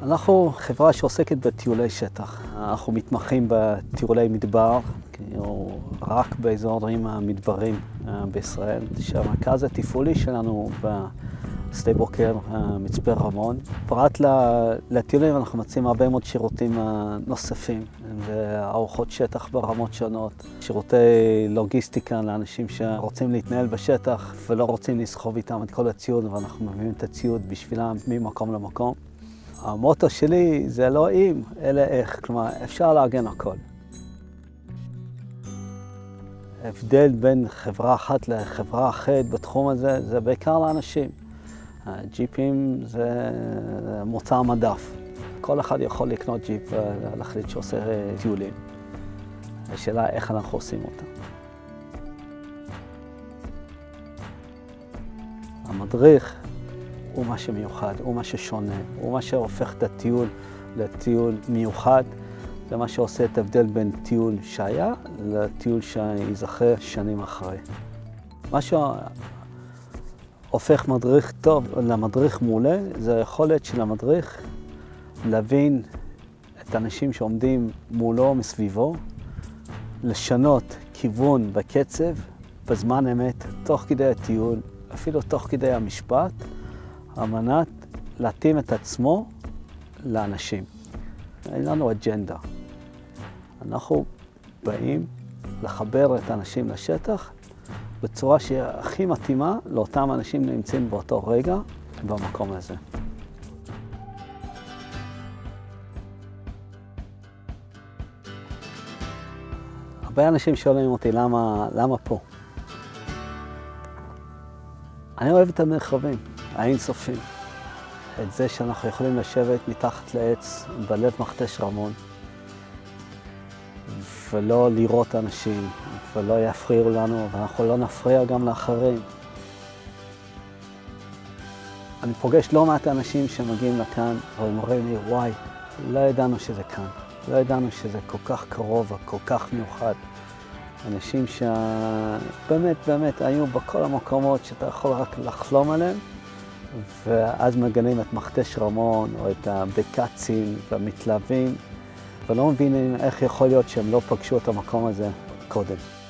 אנחנו חברה שעוסקת בטיולי שטח. אנחנו מתמחים בטיולי מדבר, רק באזורים המדברים בישראל, שהמרכז התפעולי שלנו בשדה בוקר, מצפה רמון. פרט לטיולים אנחנו מציעים הרבה מאוד שירותים נוספים, וארוחות שטח ברמות שונות, שירותי לוגיסטיקה לאנשים שרוצים להתנהל בשטח ולא רוצים לסחוב איתם את כל הציוד, ואנחנו מביאים את הציוד בשבילם ממקום למקום. המוטו שלי זה לא אם, אלא איך, כלומר אפשר לארגן הכל. ההבדל בין חברה אחת לחברה אחרת בתחום הזה זה בעיקר לאנשים. ג'יפים זה מוצר מדף. כל אחד יכול לקנות ג'יפ ולהחליט שעושה טיולים. השאלה איך אנחנו עושים אותם. המדריך הוא מה שמיוחד, הוא מה ששונה, הוא מה שהופך את הטיול לטיול מיוחד. זה מה שעושה את ההבדל בין טיול שהיה לטיול שיזכר שנים אחרי. מה שהופך מדריך טוב למדריך מעולה, זה היכולת של המדריך להבין את האנשים שעומדים מולו מסביבו, לשנות כיוון בקצב, בזמן אמת, תוך כדי הטיול, אפילו תוך כדי המשפט, על מנת להתאים את עצמו לאנשים. אין לנו אג'נדה. אנחנו באים לחבר את האנשים לשטח בצורה שהיא הכי מתאימה לאותם אנשים נמצאים באותו רגע במקום הזה. הרבה אנשים שואלים אותי למה פה. אני אוהב את המרחבים האינסופיים. את זה שאנחנו יכולים לשבת מתחת לעץ בלב מכתש רמון ולא לראות אנשים ולא יפריעו לנו, ואנחנו לא נפריע גם לאחרים. אני פוגש לא מעט אנשים שמגיעים לכאן ואומרים לי, וואי, לא ידענו שזה כאן, לא ידענו שזה כל כך קרוב וכל כך מיוחד. אנשים שבאמת היו בכל המקומות שאתה יכול רק לחלום עליהם, ואז מגנים את מכתש רמון או את הבקצים והמתלווים, ולא מבינים איך יכול להיות שהם לא פגשו את המקום הזה קודם.